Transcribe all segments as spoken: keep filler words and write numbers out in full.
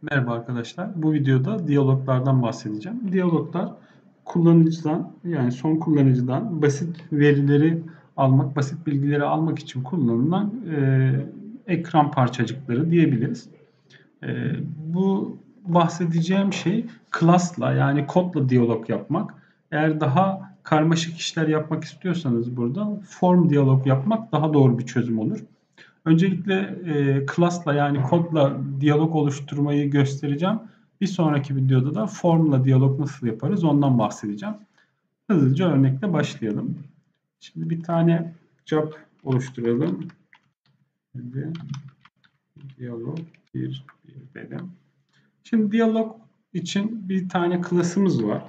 Merhaba arkadaşlar. Bu videoda diyaloglardan bahsedeceğim. Diyaloglar kullanıcıdan yani son kullanıcıdan basit verileri almak, basit bilgileri almak için kullanılan e, ekran parçacıkları diyebiliriz. E, bu bahsedeceğim şey class'la yani kodla diyalog yapmak. Eğer daha karmaşık işler yapmak istiyorsanız burada form diyalog yapmak daha doğru bir çözüm olur. Öncelikle e, class'la yani kodla diyalog oluşturmayı göstereceğim. Bir sonraki videoda da formla diyalog nasıl yaparız ondan bahsedeceğim. Hızlıca örnekle başlayalım. Şimdi bir tane job oluşturalım. Şimdi diyalog bir, bir dedim. Şimdi diyalog için bir tane class'ımız var.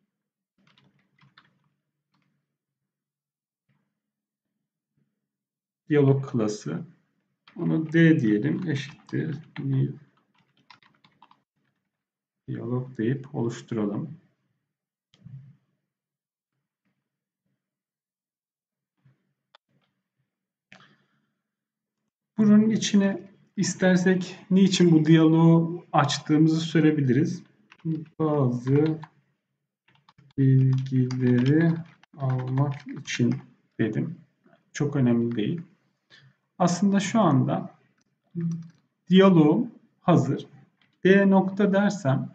Diyalog class'ı. Onu D diyelim eşittir new diyalog deyip oluşturalım. Bunun içine istersek niçin bu diyaloğu açtığımızı sorabiliriz. Bazı bilgileri almak için dedim. Çok önemli değil. Aslında şu anda diyaloğum hazır. D nokta dersem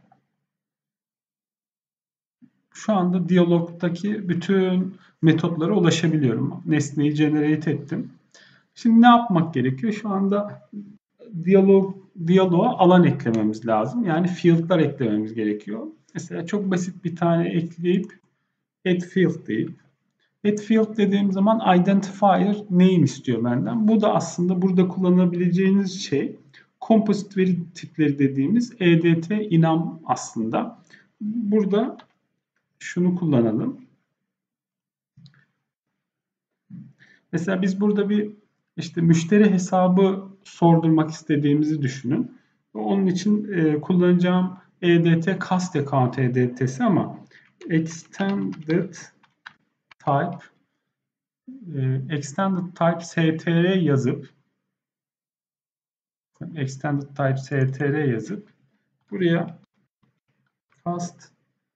şu anda diyalogdaki bütün metotlara ulaşabiliyorum. Nesneyi generate ettim. Şimdi ne yapmak gerekiyor? Şu anda diyalog diyaloğa alan eklememiz lazım. Yani field'lar eklememiz gerekiyor. Mesela çok basit bir tane ekleyip add field deyip add field dediğim zaman identifier name istiyor benden. Bu da aslında burada kullanabileceğiniz şey composite veri tipleri dediğimiz E D T enum aslında. Burada şunu kullanalım. Mesela biz burada bir işte müşteri hesabı sordurmak istediğimizi düşünün. Onun için e, kullanacağım E D T cast account E D T'si ama extended type e, extended type str yazıp extended type str yazıp buraya cast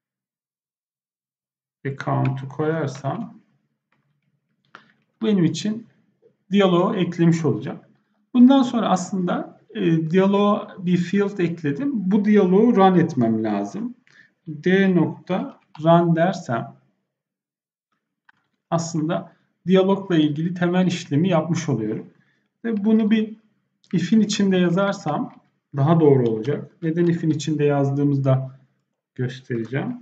account'u koyarsam benim için diyaloğu eklemiş olacağım. Bundan sonra aslında e, diyaloğa bir field ekledim. Bu diyaloğu run etmem lazım. D nokta run dersem aslında diyalogla ilgili temel işlemi yapmış oluyorum. Ve bunu bir if'in içinde yazarsam daha doğru olacak. Neden if'in içinde yazdığımızda göstereceğim.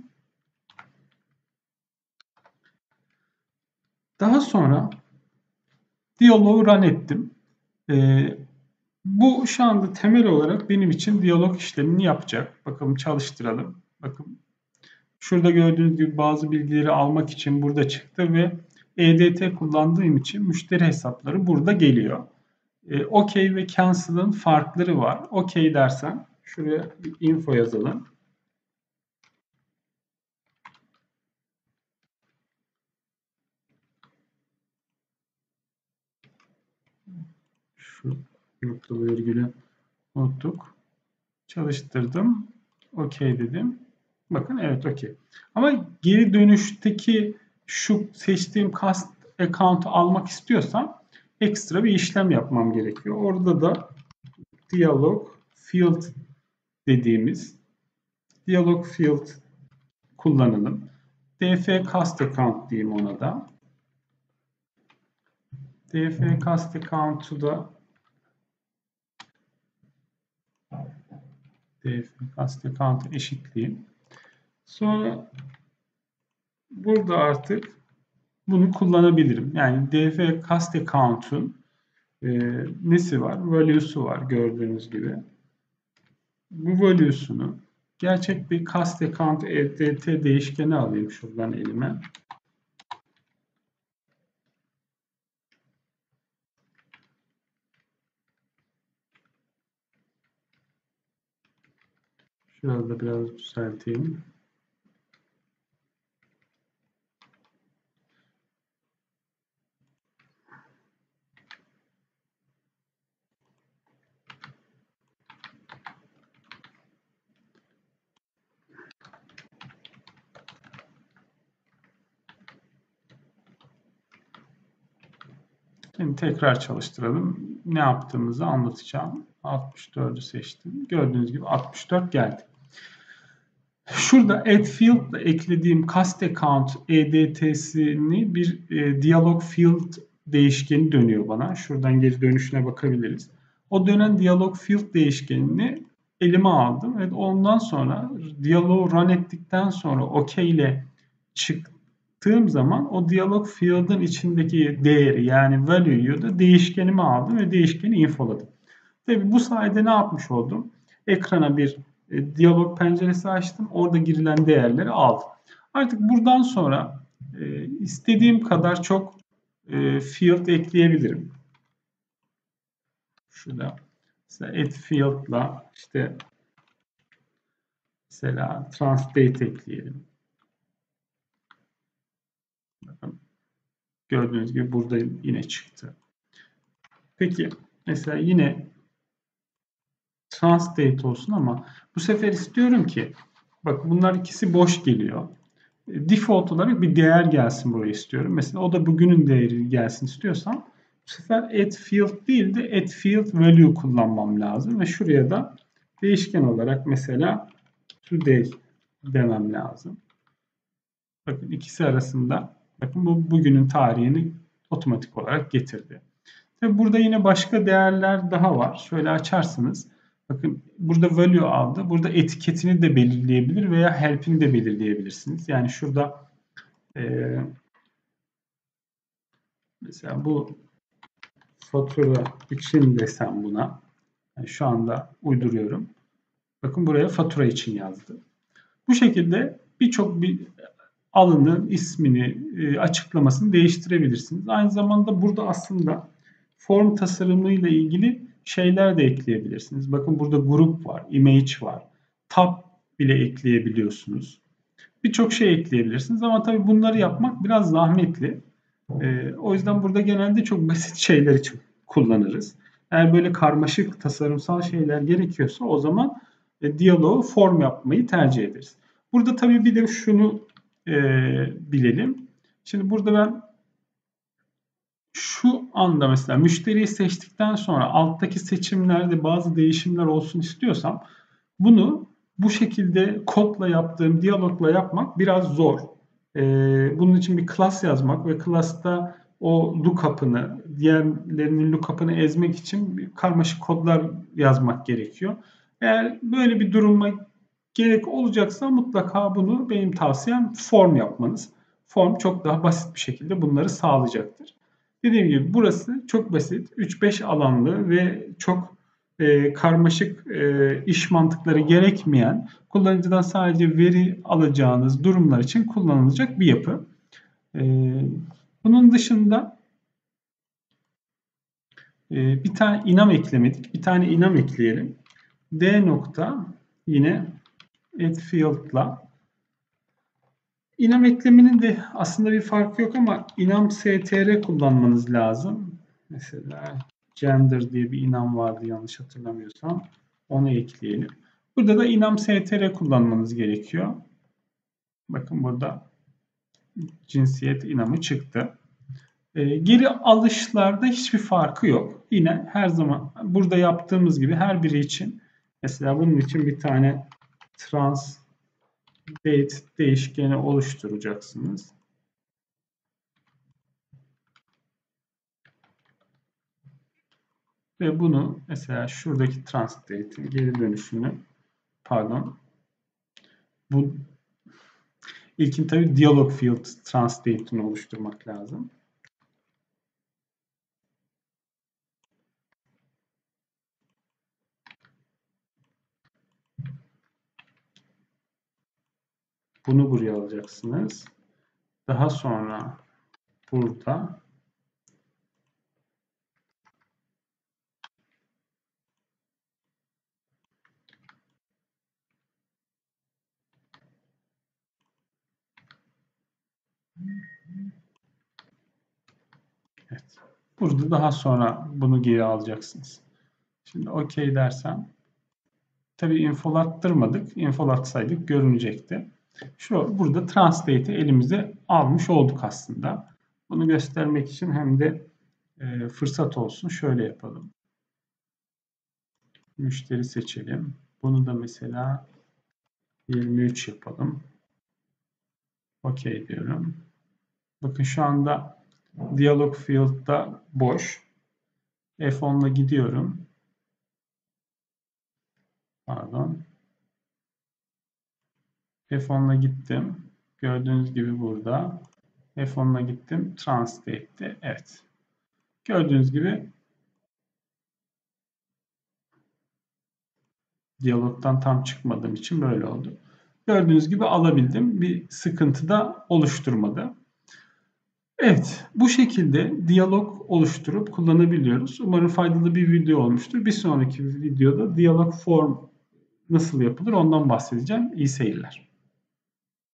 Daha sonra diyaloğu run ettim. Ee, bu şu anda temel olarak benim için diyalog işlemini yapacak. Bakalım çalıştıralım. Bakın şurada gördüğünüz gibi bazı bilgileri almak için burada çıktı ve E D T kullandığım için müşteri hesapları burada geliyor. E, OK ve cancel'ın farkları var. OK dersen şuraya bir info yazalım. Şu noktalı virgülü unuttuk. Çalıştırdım. OK dedim. Bakın evet OK. Ama geri dönüşteki şu seçtiğim cast account'u almak istiyorsam ekstra bir işlem yapmam gerekiyor. Orada da dialog field dediğimiz dialog field kullanalım. df cast account diyeyim ona da. df cast account'u da df cast account'u eşitleyeyim. Sonra burada artık bunu kullanabilirim. Yani df cast account'un e, nesi var? Value'su var gördüğünüz gibi. Bu value'sunu gerçek bir cast account E D T değişkeni alayım şuradan elime. Şurada biraz düzelteyim. Şimdi tekrar çalıştıralım. Ne yaptığımızı anlatacağım. altmış dördü seçtim. Gördüğünüz gibi altmış dört geldi. Şurada add field ile eklediğim cast account E D T'sini bir e, dialog field değişkeni dönüyor bana. Şuradan geri dönüşüne bakabiliriz. O dönen dialog field değişkenini elime aldım ve ondan sonra diyaloğu run ettikten sonra OK ile çıktığım zaman o dialog field'ın içindeki değeri yani value'yu da değişkenime aldım ve değişkeni infoladım. Tabii bu sayede ne yapmış oldum? Ekrana bir e, diyalog penceresi açtım. Orada girilen değerleri aldım. Artık buradan sonra e, istediğim kadar çok e, field ekleyebilirim. Şurada mesela add field'la işte mesela transdate ekleyelim. Bakın, gördüğünüz gibi burada yine çıktı. Peki mesela yine transdate olsun ama bu sefer istiyorum ki bak bunlar ikisi boş geliyor. Default olarak bir değer gelsin buraya istiyorum. Mesela o da bugünün değeri gelsin istiyorsam bu sefer add field değil de add field value kullanmam lazım ve şuraya da değişken olarak mesela today demem lazım. Bakın ikisi arasında bakın bu bugünün tarihini otomatik olarak getirdi. Tabi burada yine başka değerler daha var. Şöyle açarsınız. Bakın burada value aldı. Burada etiketini de belirleyebilir veya help'ini de belirleyebilirsiniz. Yani şurada e, mesela bu fatura için desem buna. Yani şu anda uyduruyorum. Bakın buraya fatura için yazdı. Bu şekilde birçok bir alanın ismini, e, açıklamasını değiştirebilirsiniz. Aynı zamanda burada aslında form tasarımı ile ilgili şeyler de ekleyebilirsiniz. Bakın burada grup var, image var, tab bile ekleyebiliyorsunuz. Birçok şey ekleyebilirsiniz ama tabii bunları yapmak biraz zahmetli. E, o yüzden burada genelde çok basit şeyler için kullanırız. Eğer böyle karmaşık tasarımsal şeyler gerekiyorsa o zaman e, diyaloğu form yapmayı tercih ederiz. Burada tabii bir de şunu e, bilelim. Şimdi burada ben şu anda mesela müşteriyi seçtikten sonra alttaki seçimlerde bazı değişimler olsun istiyorsam bunu bu şekilde kodla yaptığım diyalogla yapmak biraz zor. Ee, bunun için bir class yazmak ve class'ta o lookup'ını, diğerlerinin lookup'ını ezmek için bir karmaşık kodlar yazmak gerekiyor. Eğer böyle bir duruma gerek olacaksa mutlaka bunu benim tavsiyem form yapmanız. Form çok daha basit bir şekilde bunları sağlayacaktır. Dediğim gibi burası çok basit, üç beş alanlı ve çok e, karmaşık e, iş mantıkları gerekmeyen, kullanıcıdan sadece veri alacağınız durumlar için kullanılacak bir yapı. E, bunun dışında e, bir tane inam eklemedik. Bir tane inam ekleyelim. D nokta yine add field'la İnam ekleminin de aslında bir farkı yok ama inam str kullanmanız lazım. Mesela gender diye bir inam vardı yanlış hatırlamıyorsam. Onu ekleyelim. Burada da inam str kullanmanız gerekiyor. Bakın burada cinsiyet inamı çıktı. Ee, geri alışlarda hiçbir farkı yok. Yine her zaman burada yaptığımız gibi her biri için mesela bunun için bir tane trans date değişkeni oluşturacaksınız. Ve bunu mesela şuradaki translate'in geri dönüşünü pardon bu ilkin tabii dialog field translate'ini oluşturmak lazım. Bunu buraya alacaksınız. Daha sonra burada evet. Burada daha sonra bunu geri alacaksınız. Şimdi OK dersem tabii infolattırmadık. Infolatsaydık görünecekti. Şu burada translate'i elimize almış olduk aslında. Bunu göstermek için hem de e, fırsat olsun. Şöyle yapalım. Müşteri seçelim. Bunu da mesela yirmi üç yapalım. OK diyorum. Bakın şu anda Dialog field'da boş. F on ile gidiyorum. Pardon. F on ile gittim. Gördüğünüz gibi burada. F on ile gittim. Translate'de. Evet. Gördüğünüz gibi diyalogdan tam çıkmadığım için böyle oldu. Gördüğünüz gibi alabildim. Bir sıkıntı da oluşturmadı. Evet, bu şekilde diyalog oluşturup kullanabiliyoruz. Umarım faydalı bir video olmuştur. Bir sonraki videoda diyalog form nasıl yapılır ondan bahsedeceğim. İyi seyirler.